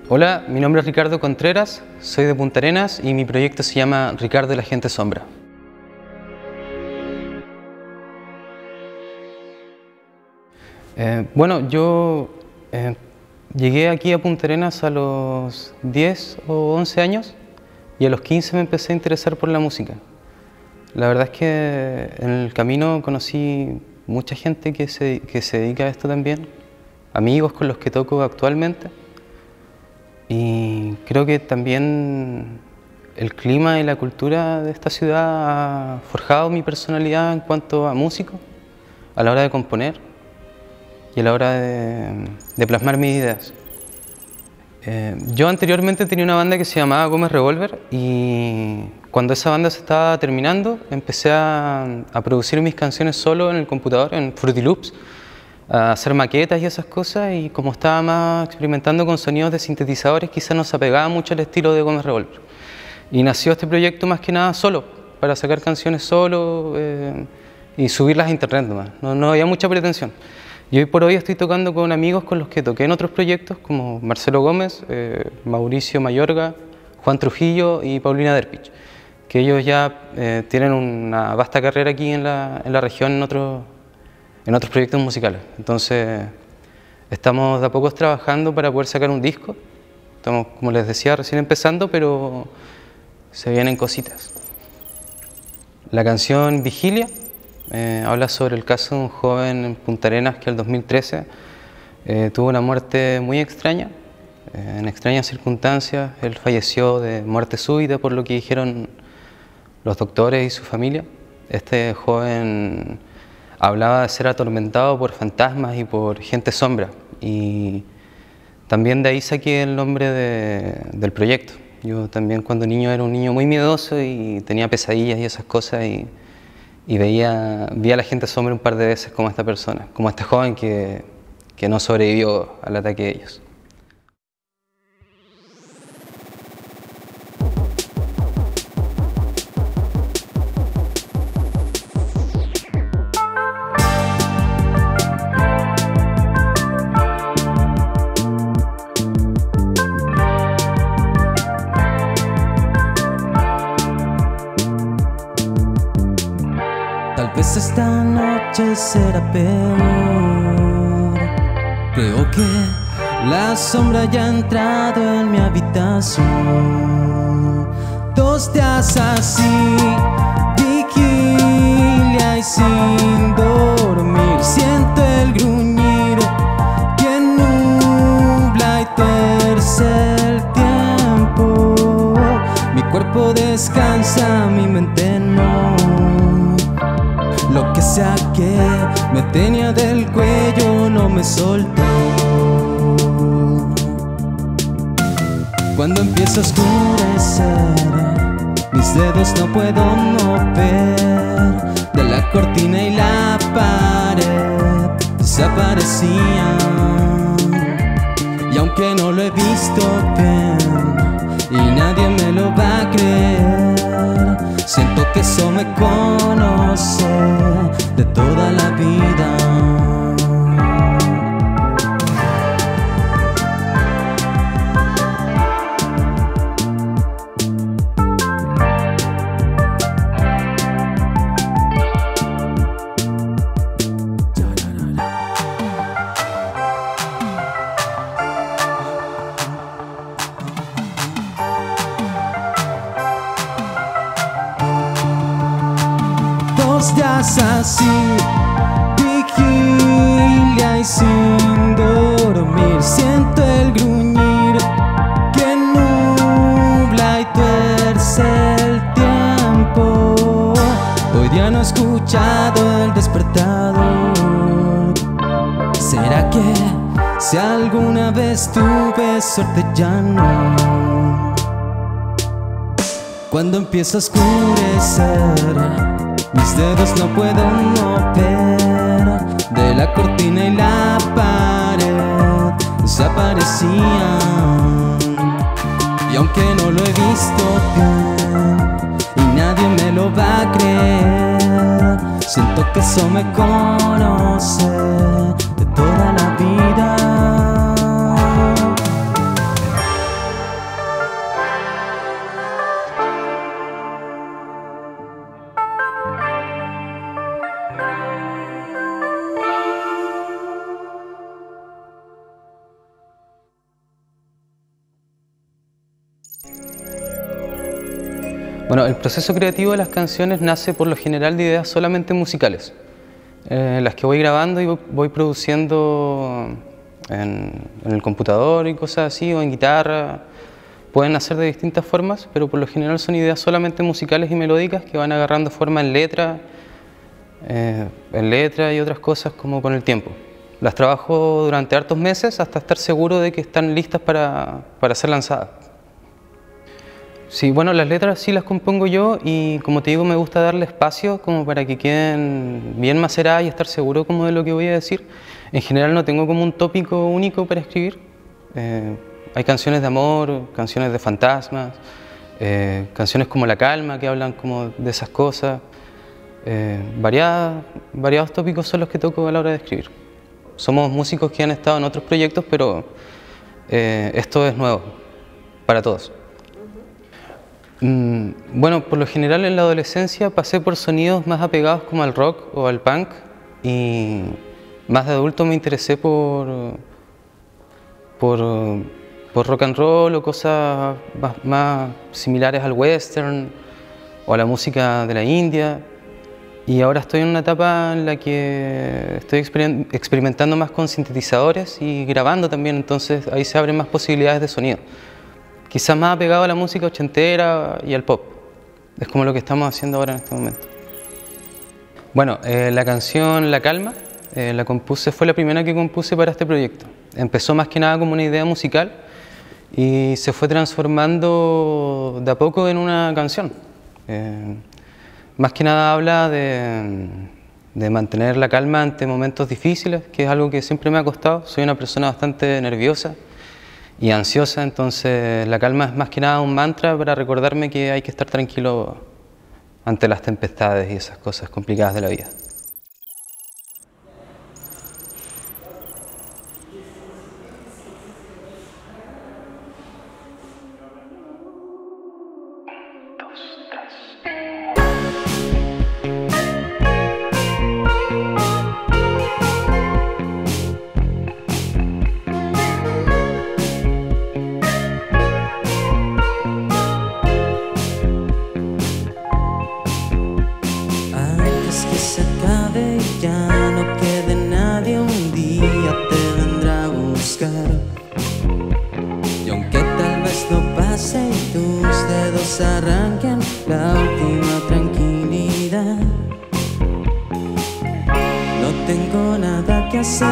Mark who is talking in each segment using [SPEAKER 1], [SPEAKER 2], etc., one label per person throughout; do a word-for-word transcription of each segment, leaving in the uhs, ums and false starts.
[SPEAKER 1] Hola, mi nombre es Ricardo Contreras, soy de Punta Arenas y mi proyecto se llama Ricardo y la Gente Sombra. Eh, bueno, yo eh, llegué aquí a Punta Arenas a los diez o once años y a los quince me empecé a interesar por la música. La verdad es que en el camino conocí mucha gente que se, que se dedica a esto también, amigos con los que toco actualmente. Y creo que también el clima y la cultura de esta ciudad ha forjado mi personalidad en cuanto a músico, a la hora de componer y a la hora de, de plasmar mis ideas. Eh, yo anteriormente tenía una banda que se llamaba Gómez Revolver y cuando esa banda se estaba terminando empecé a, a producir mis canciones solo en el computador, en Fruity Loops, a hacer maquetas y esas cosas, y como estaba más experimentando con sonidos de sintetizadores, quizás no se apegaba mucho al estilo de Gómez Revolver. Y nació este proyecto más que nada solo, para sacar canciones solo eh, y subirlas a internet nomás. No, no había mucha pretensión. Y hoy por hoy estoy tocando con amigos con los que toqué en otros proyectos, como Marcelo Gómez, eh, Mauricio Mayorga, Juan Trujillo y Paulina Derpich, que ellos ya eh, tienen una vasta carrera aquí en la, en la región en otros en otros proyectos musicales. Entonces, estamos de a poco trabajando para poder sacar un disco. Estamos, como les decía, recién empezando, pero se vienen cositas. La canción Vigilia eh, habla sobre el caso de un joven en Punta Arenas que en el dos mil trece eh, tuvo una muerte muy extraña, eh, en extrañas circunstancias. Él falleció de muerte súbita, por lo que dijeron los doctores y su familia. Este joven hablaba de ser atormentado por fantasmas y por gente sombra, y también de ahí saqué el nombre de, del proyecto. Yo también cuando niño era un niño muy miedoso y tenía pesadillas y esas cosas, y, y veía, vi a la gente sombra un par de veces como esta persona, como este joven que, que no sobrevivió al ataque de ellos.
[SPEAKER 2] Tal vez esta noche será peor. Creo que la sombra ya ha entrado en mi habitación. Dos días así, vigilia y sin dormir. Siento el gruñir que nubla y tuerce el tiempo. Mi cuerpo descansa, mi mente no. Lo que sea que me tenía del cuello no me soltó. Cuando empieza a oscurecer, mis dedos no puedo mover de la cortina y la pared desaparecían. Y aunque no lo he visto bien y nadie me lo va a creer, siento que eso me conoce de toda la vida. Dos días así, vigilia y sin dormir. Siento el gruñir que nubla y tuerce el tiempo. Hoy día no he escuchado el despertador. ¿Será que si alguna vez tuve suerte ya no? Cuando empieza a oscurecer, mis dedos no puedo mover de la cortina y la pared desaparecían. Y aunque no lo he visto bien y nadie me lo va a creer, siento que eso me conoce de toda la vida.
[SPEAKER 1] Bueno, el proceso creativo de las canciones nace por lo general de ideas solamente musicales, eh, las que voy grabando y voy produciendo en, en el computador y cosas así, o en guitarra. Pueden nacer de distintas formas, pero por lo general son ideas solamente musicales y melódicas que van agarrando forma en letra, eh, en letra y otras cosas como con el tiempo. Las trabajo durante hartos meses hasta estar seguro de que están listas para, para ser lanzadas. Sí, bueno, las letras sí las compongo yo y, como te digo, me gusta darle espacio como para que queden bien maceradas y estar seguro como de lo que voy a decir. En general no tengo como un tópico único para escribir. Eh, hay canciones de amor, canciones de fantasmas, eh, canciones como La Calma que hablan como de esas cosas. Eh, variadas, variados tópicos son los que toco a la hora de escribir. Somos músicos que han estado en otros proyectos, pero eh, esto es nuevo para todos. Mm, bueno, por lo general en la adolescencia pasé por sonidos más apegados como al rock o al punk, y más de adulto me interesé por, por, por rock and roll o cosas más, más similares al western o a la música de la India. Y ahora estoy en una etapa en la que estoy experimentando más con sintetizadores y grabando también, entonces ahí se abren más posibilidades de sonido. Quizás más apegado a la música ochentera y al pop. Es como lo que estamos haciendo ahora en este momento. Bueno, eh, la canción La Calma eh, la compuse, fue la primera que compuse para este proyecto. Empezó más que nada como una idea musical y se fue transformando de a poco en una canción. Eh, más que nada habla de, de mantener la calma ante momentos difíciles, que es algo que siempre me ha costado. Soy una persona bastante nerviosa y ansiosa, entonces la calma es más que nada un mantra para recordarme que hay que estar tranquilo ante las tempestades y esas cosas complicadas de la vida.
[SPEAKER 2] Arranquen la última tranquilidad. No tengo nada que hacer,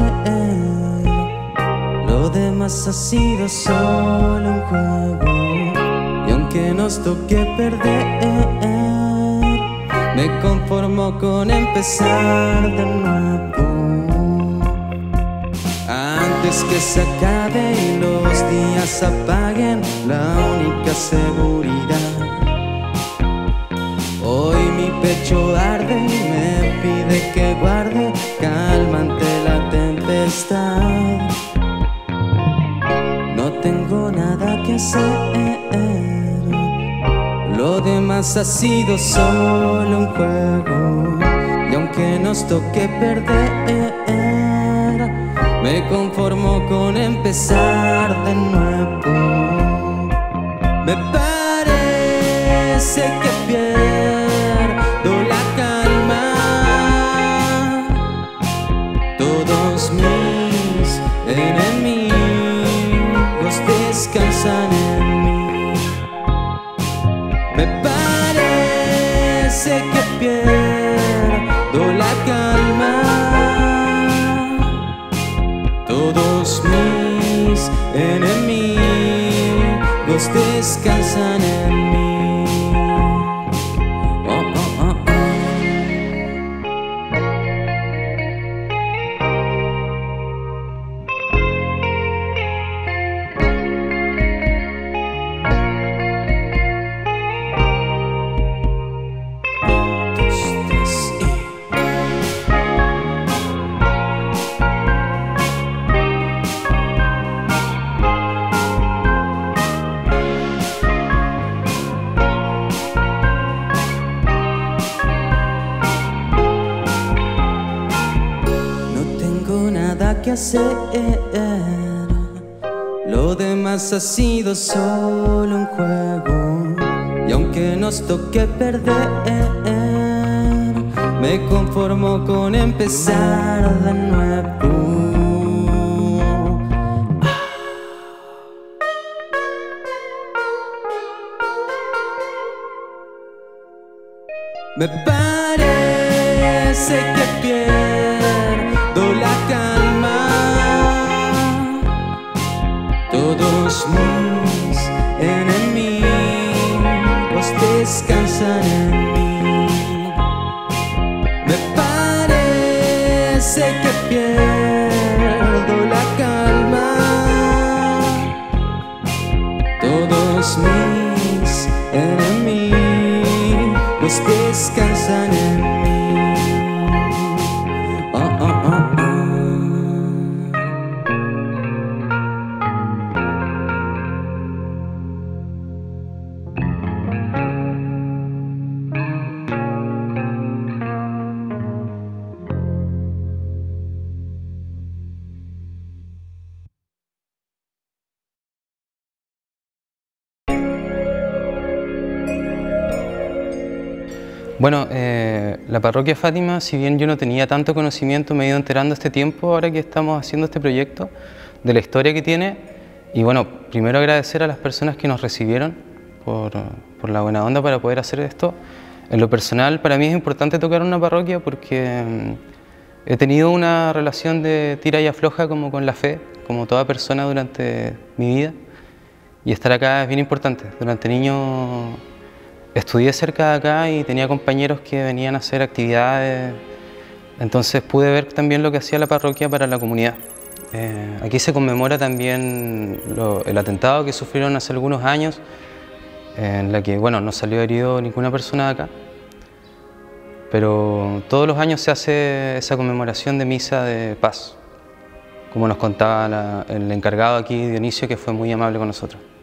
[SPEAKER 2] lo demás ha sido solo un juego. Y aunque nos toque perder, me conformo con empezar de nuevo. Antes que se acabe y los días apaguen la única seguridad. Hoy mi pecho arde y me pide que guarde calma ante la tempestad. No tengo nada que hacer, lo demás ha sido solo un juego. Y aunque nos toque perder, me conformo con empezar de nuevo. Me parece que pierdo la calma. Todos mis enemigos descansan en mí. Me parece que pierdo la calma. Todos mis enemigos descansan en mí. Oh, oh, oh, oh. Dos, tres, y... que hacer, lo demás ha sido solo un juego. Y aunque nos toque perder, me conformo con empezar de nuevo. Me parece que pierdo la calma. Todos mis enemigos descansan en mí. Me parece que pierdo la calma. Todos mis enemigos descansan en mí. Oh, oh, oh, oh.
[SPEAKER 1] Bueno, eh, la parroquia Fátima, si bien yo no tenía tanto conocimiento, me he ido enterando este tiempo, ahora que estamos haciendo este proyecto, de la historia que tiene. Y bueno, primero agradecer a las personas que nos recibieron por, por la buena onda para poder hacer esto. En lo personal, para mí es importante tocar una parroquia porque mm, he tenido una relación de tira y afloja como con la fe, como toda persona durante mi vida. Y estar acá es bien importante. Durante niño estudié cerca de acá y tenía compañeros que venían a hacer actividades, entonces pude ver también lo que hacía la parroquia para la comunidad. Eh, aquí se conmemora también lo, el atentado que sufrieron hace algunos años, en la que bueno, no salió herido ninguna persona de acá, pero todos los años se hace esa conmemoración de misa de paz, como nos contaba la, el encargado aquí, Dionisio, que fue muy amable con nosotros.